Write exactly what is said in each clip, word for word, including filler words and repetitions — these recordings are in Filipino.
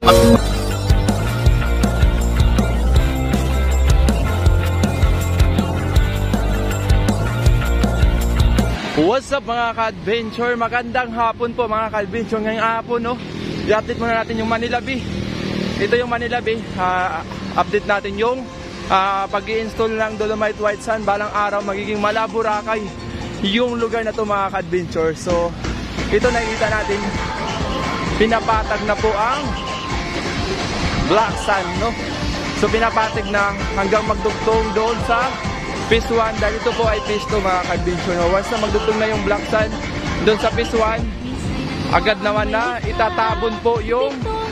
What's up mga ka-adventure? Magandang hapon po mga ka-adventure. Ngayong hapon, no? I-update muna natin yung Manila Bay. Ito yung Manila Bay. uh, Update natin yung uh, pag-i-install ng Dolomite White Sand. Balang araw magiging Malaburakay yung lugar na to mga ka-adventure. So ito nakikita natin, pinapatag na po ang black sand, no? So pinapatag na hanggang magdugtong doon sa Phase one, dahil ito po ay Phase two mga ka-adventure. Once na magdugtong na yung black sand doon sa Phase one, agad naman na itatabon po yung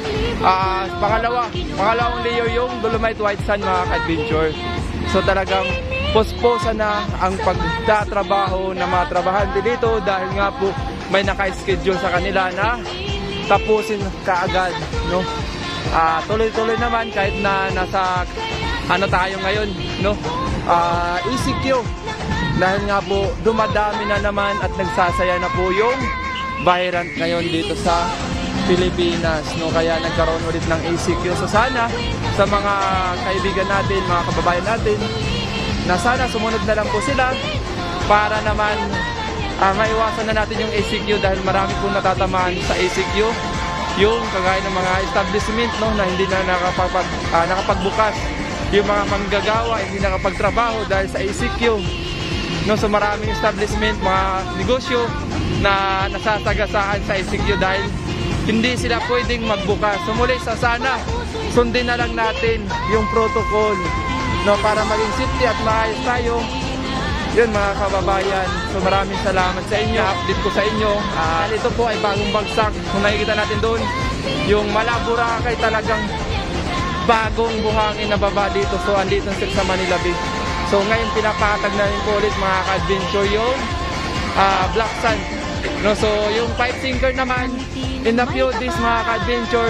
uh, pangalawa, pangalawang layer yung Dolomite White Sand mga ka-adventure. So talagang posposa na ang pagtatrabaho ng mga trabahante dito dahil nga po may naka-schedule sa kanila na tapusin kaagad, no? Uh, tuloy-tuloy naman kahit na nasa ano tayo ngayon, no? Uh, E C Q, dahil nga po dumadami na naman at nagsasaya na po yung virant ngayon dito sa Pilipinas, no? Kaya nagkaroon ulit ng E C Q. So sana sa mga kaibigan natin, mga kababayan natin, na sana sumunod na lang po sila para naman uh, maiwasan na natin yung E C Q, dahil marami pong natatamaan sa E C Q yung kagaya ng mga establishment, no, na hindi na nakapag, uh, nakapagbukas. Yung mga manggagawa hindi nakapagtrabaho dahil sa E C Q, no? So maraming establishment, mga negosyo na nasasagasaan sa E C Q dahil hindi sila pwedeng magbukas. So muli sa sana sundin na lang natin yung protocol, no, para maging safety at maayos tayo. Yun mga kababayan, so maraming salamat sa inyo. Update ko sa inyo, uh, ito po ay bagong bagsak. Kung nakikita natin doon yung Malaburakay, talagang bagong buhangin na baba dito. So andito sila sa Manila Bay. So ngayon pinapatag na rin po ulit mga ka-adventure yung uh, black sand, no? So yung pipe sinker naman, in a few days mga ka-adventure,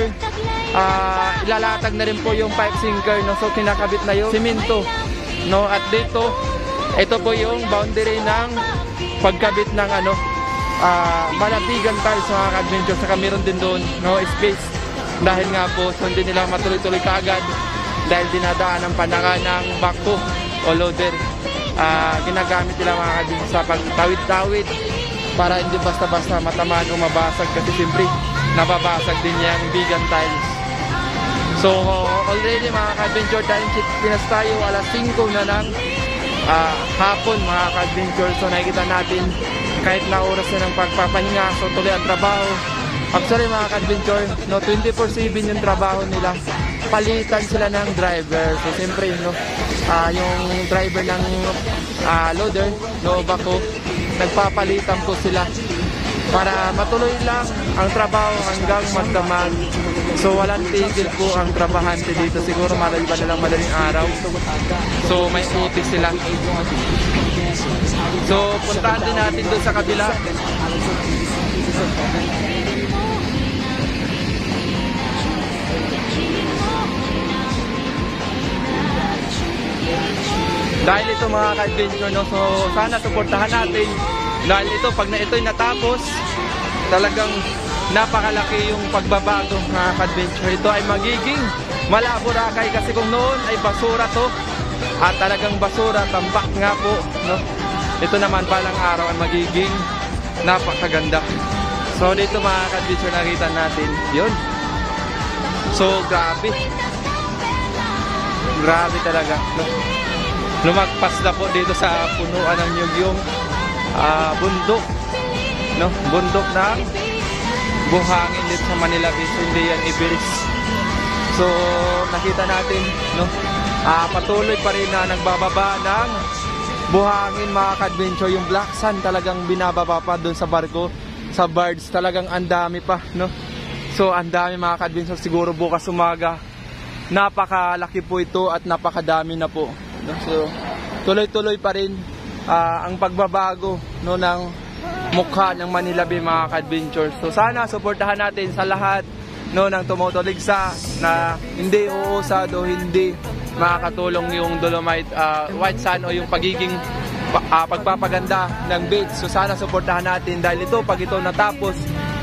uh, ilalatag na rin po yung pipe sinker, no? So kinakabit na yung simento, no? At dito, ito po yung boundary ng pagkabit ng ano, uh, malatigan tiles mga ka-adventure. Saka meron din doon, no, space, dahil nga po so hindi nila matuloy-tuloy kaagad dahil dinadaan ang panaka ng backhoe o loader. Uh, ginagamit nila mga ka-adventure sa pagtawid-tawid para hindi basta-basta matamaan o mabasag, kasi siyempre nababasag din niya yung vegan tiles. So already mga ka-adventure, dahil pinas tayo alas singko na ng uh, hapon mga ka-adventure. So nakikita natin kahit na oras na ng pagpapahinga, so tuloy ang trabaho. Actually mga ka-adventure, no, twenty-four seven yung trabaho nila. Palitan sila ng driver. So siyempre, no, uh, yung driver ng uh, loader, no, backhoe, nagpapalitan po sila para matuloy lang ang trabaho hanggang magdamag. So walang tigil po ang trabahante dito. Siguro marami pa nalang madaling araw. So may uti sila. So puntahan din natin doon sa kabila. Dahil ito mga ka-adventure, no, so sana suportahan natin. Dahil ito, pag na ito'y natapos, talagang napakalaki yung pagbabago mga ka-adventure. Ito ay magiging Malaburakay, kasi kung noon ay basura to, at talagang basura, tambak nga po, no. Ito naman balang araw ay magiging napakaganda. So dito mga ka-adventure, nakita natin yun. So grabe, grabe talaga, no? Lumagpas na po dito sa punuan ng nyug yung uh, bundok, no? Bundok ng buhangin dito sa Manila Bay. So hindi yan ibilis. So nakita natin, no, uh, patuloy pa rin na nagbababa ng buhangin mga ka-adventure. Yung black sand talagang binababa pa doon sa barko, sa barge. Talagang ang dami pa, no? So ang dami mga ka-adventure. Siguro bukas umaga napakalaki po ito at napakadami na po. So tuloy-tuloy pa rin uh, ang pagbabago, no, ng mukha ng Manila Bay mga ka-adventure. So sana suportahan natin sa lahat, no, ng tumutuligsa na hindi uusad o hindi makakatulong yung Dolomite uh, White Sand o yung pagiging uh, pagpapaganda ng beach. So sana suportahan natin, dahil ito, pag ito natapos,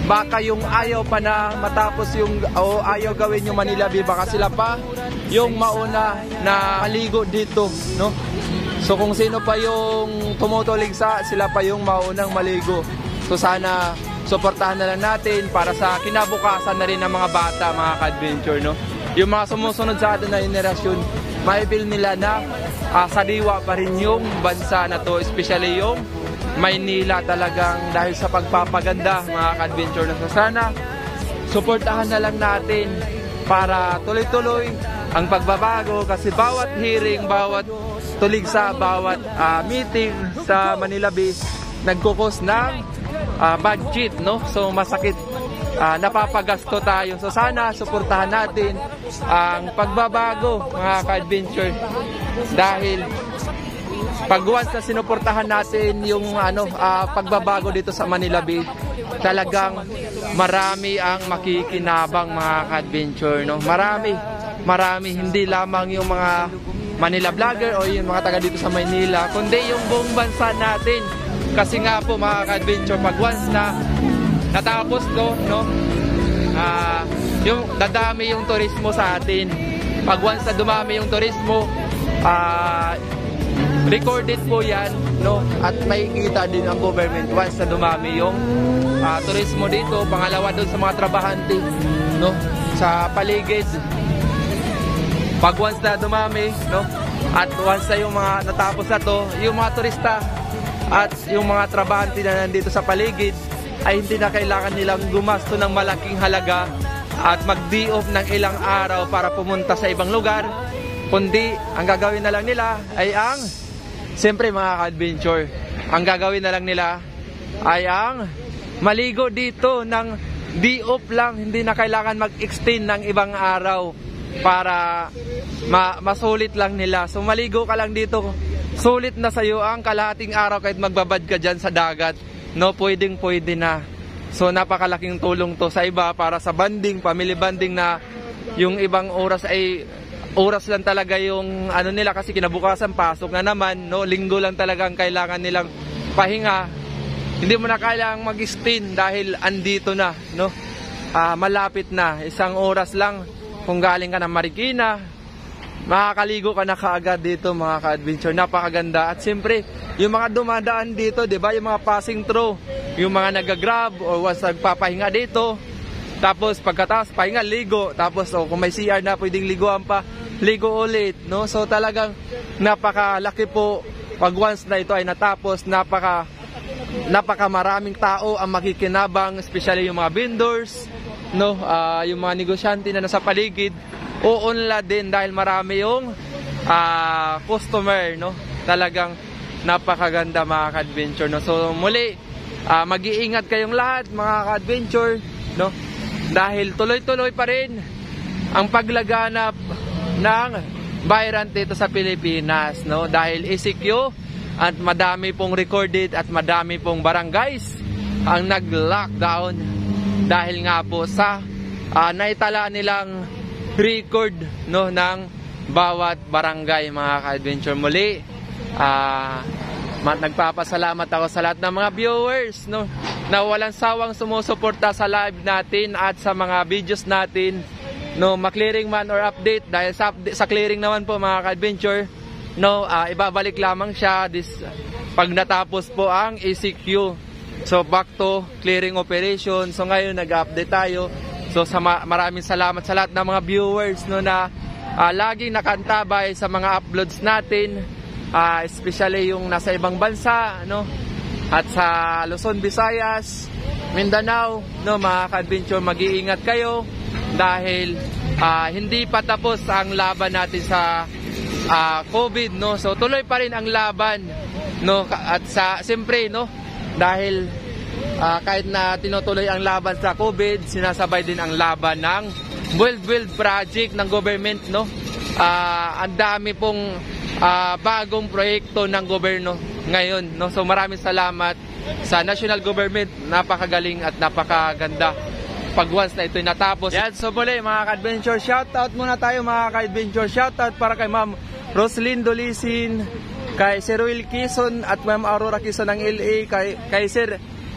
baka yung ayaw pa na matapos yung o ayaw gawin yung Manila Bay, baka sila pa yung mauna na maligo dito, no? So kung sino pa yung tumutuligsa, sila pa yung maunang maligo. So sana suportahan na lang natin para sa kinabukasan na rin ng mga bata, mga ka-adventure, no? Yung mga sumusunod sa atin na henerasyon, maipil nila na uh, sariwa pa rin yung bansa na to, especially yung Maynila, talagang dahil sa pagpapaganda, mga ka-adventure, na so sana suportahan na lang natin para tuloy-tuloy ang pagbabago, kasi bawat hearing, bawat tuligsa, bawat uh, meeting sa Manila Bay nagkukos ng uh, budget, no? So masakit, uh, napapagasto tayo. So sana suportahan natin ang pagbabago, mga ka-adventure, dahil pag once na sinuportahan natin yung ano, uh, pagbabago dito sa Manila Bay, talagang marami ang makikinabang, mga ka-adventure, no? Marami, marami, hindi lamang yung mga Manila vlogger o yung mga taga dito sa Maynila, kundi yung buong bansa natin. Kasi nga po, mga ka-adventure, pag once na natapos to, no, uh, yung dadami yung turismo sa atin. Pag once na dumami yung turismo, uh, recorded po yan, no, at makikita din ang government once na dumami yung uh, turismo dito. Pangalawa, doon sa mga trabahante, no, sa paligid. Pag once na dumami, no, at once na yung mga natapos na to, yung mga turista at yung mga trabahante na nandito sa paligid ay hindi na kailangan nilang gumasto ng malaking halaga at mag-day off ng ilang araw para pumunta sa ibang lugar, kundi ang gagawin na lang nila ay ang, siyempre, mga ka-adventure, ang gagawin na lang nila ay ang maligo dito ng day off lang, hindi na kailangan mag-extend ng ibang araw para ma masulit lang nila. So maligo ka lang dito, sulit na sa'yo ang kalahating araw kahit magbabad ka dyan sa dagat, no? Pwedeng pwede na. So napakalaking tulong to sa iba para sa banding, family banding, na yung ibang oras ay oras lang talaga yung ano nila, kasi kinabukasan pasok na naman, no? Linggo lang talaga ang kailangan nilang pahinga. Hindi mo na kailangang mag-extend dahil andito na, no? Uh, malapit na, isang oras lang. Kung galing ka ng Marikina, makakaligo ka na kaagad dito, mga ka-adventure. Napakaganda. At siyempre, yung mga dumadaan dito, di ba, yung mga passing through, yung mga nag-grab o was nagpapahinga dito, tapos pagkatapos pahinga, ligo, tapos oh, kung may C R na pwedeng liguan pa, ligo ulit, no? So talagang napakalaki po pag once na ito ay natapos. Napaka napaka maraming tao ang makikinabang, especially yung mga vendors, no, uh, yung mga negosyante na nasa paligid, uunlad din dahil marami yung uh, customer, no. Talagang napakaganda, mga ka-adventure, no. So muli, uh, mag-iingat kayong lahat, mga ka-adventure, no, dahil tuloy-tuloy pa rin ang paglaganap ng virus dito sa Pilipinas, no, dahil E C Q at madami pong recorded at madami pong barangays ang nag-lockdown dahil nga po sa uh, naitala nilang record, no, ng bawat barangay, mga ka-adventure. Muli, uh, nagpapasalamat ako sa lahat ng mga viewers, no, na walang sawang sumusuporta sa live natin at sa mga videos natin, no, ma-clearing man or update. Dahil sa, sa clearing naman po, mga ka-adventure, no, uh, ibabalik lamang siya this, pag natapos po ang E C Q. So back to clearing operation. So ngayon nag-update tayo. So sa ma maraming salamat sa lahat ng mga viewers, no, na uh, laging nakantabay sa mga uploads natin, uh, especially yung nasa ibang bansa, no, at sa Luzon, Visayas, Mindanao, no, mga ka-adventure, mag-iingat kayo dahil uh, hindi pa tapos ang laban natin sa uh, COVID, no. So tuloy pa rin ang laban, no, at sa siyempre, no, dahil uh, kahit na tinutuloy ang laban sa COVID, sinasabay din ang laban ng Build Build Project ng government, no. Uh, ang dami pong uh, bagong proyekto ng gobyerno ngayon, no. So maraming salamat sa national government, napakagaling at napakaganda pag once na ito'y natapos. Yan, so muli, mga ka-adventure, shoutout muna tayo, mga ka-adventure. Shoutout para kay Ma'am Roslyn Dolisin, kay Sir Will Quezon at Ma'am Aurora Quezon ng L A, kay, kay Sir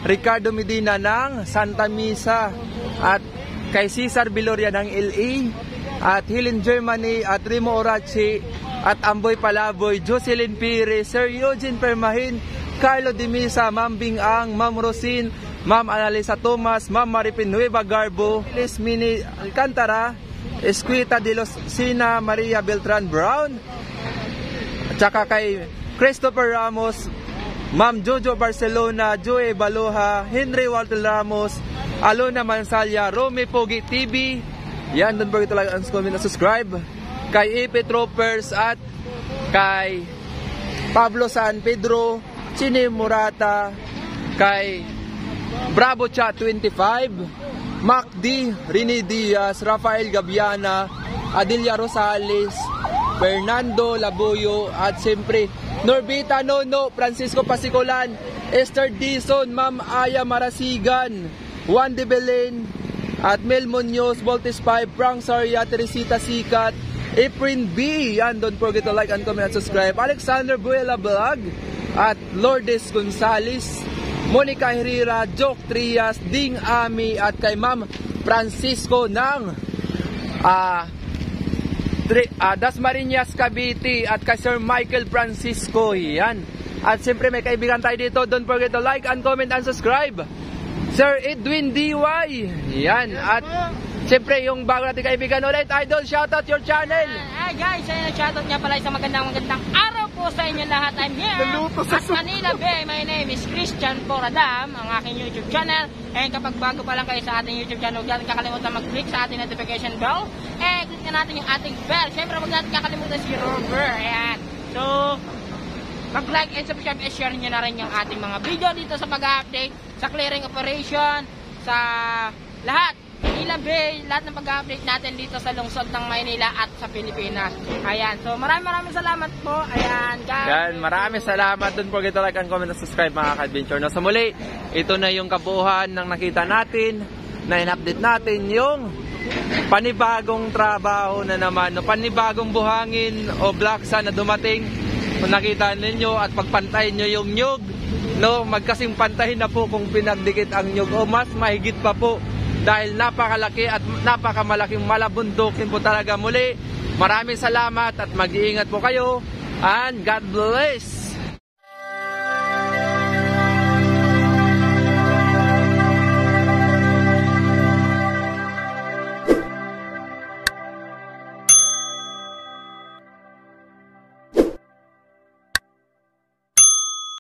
Ricardo Medina ng Santa Misa, at kay Cesar Viloria ng L A, at Helen Germany, at Remo Orachi, at Amboy Palaboy, Jocelyn Pires, Sir Eugene Permahin, Carlo de Misa, Ma'am Bingang, Ma'am Rosin, Ma'am Analisa Thomas, Ma'am Maripin Nueva Garbo, Liz Mini Alcantara, Esquita de los Sina, Maria Beltran Brown, at saka kay Christopher Ramos, Ma'am Jojo Barcelona, Joey Baloha, Henry Walter Ramos, Alona Mansalya, Romy Pogi T V. Yan, don't forget to like and comment and subscribe. Kay Epe Troopers at kay Pablo San Pedro, Chini Murata, kay Bravo Chat twenty-five, Mac D, Rene Diaz, Rafael Gabiana, Adilia Rosales, Fernando Laboyo, at siyempre Norbita Nono, Francisco Pasicolan, Esther Dizon, Ma'am Aya Marasigan, Juan de Belen, at Mel Munoz, Voltes five, Frank Saria, Teresita Sikat, April B. Yan, don't forget to like and comment and subscribe. Alexander Buela Vlog, at Lourdes Gonzales, Monica Herrera, Joke Trias, Ding Ami, at kay Ma'am Francisco ng uh, uh, Dasmariñas Cavite, at kay Sir Michael Francisco. Yan. At siyempre may kaibigan tayo dito, don't forget to like and comment and subscribe. Sir Edwin D Y. Yan. At siyempre yung bago natin kaibigan ulit, Idol, shoutout your channel. Hi guys, ayun, shoutout nga pala isang magandang magandang araw po sa inyo lahat. I'm here at Manila Bay. My name is Christian Poradam, ang aking YouTube channel. And kapag bago pa lang kayo sa ating YouTube channel, huwag natin kakalimutan mag-click sa ating notification bell. And click na natin yung ating bell. Siyempre huwag natin kakalimutan si Robert. Ayan. So, mag-like and subscribe and share nyo na rin yung ating mga video dito sa pag-update, sa clearing operation, sa lahat. Manila Bay, lahat ng pag-update natin dito sa lungsod ng Maynila at sa Pilipinas. Ayan, so maraming maraming salamat po. Ayan, guys. Yan, maraming salamat. Don't forget to like and comment and subscribe mga ka-adventure. No, sa muli, ito na yung kabuuan ng nakita natin, na in-update natin yung panibagong trabaho na naman, no, panibagong buhangin o blaksa na dumating. Kung nakita ninyo at pagpantayin nyo yung nyug, no, magkasing pantahin na po kung pinagdikit ang nyug o mas mahigit pa po. Dahil napakalaki at napakamalaking malabundukin po talaga. Muli, maraming salamat at mag-iingat po kayo. And God bless!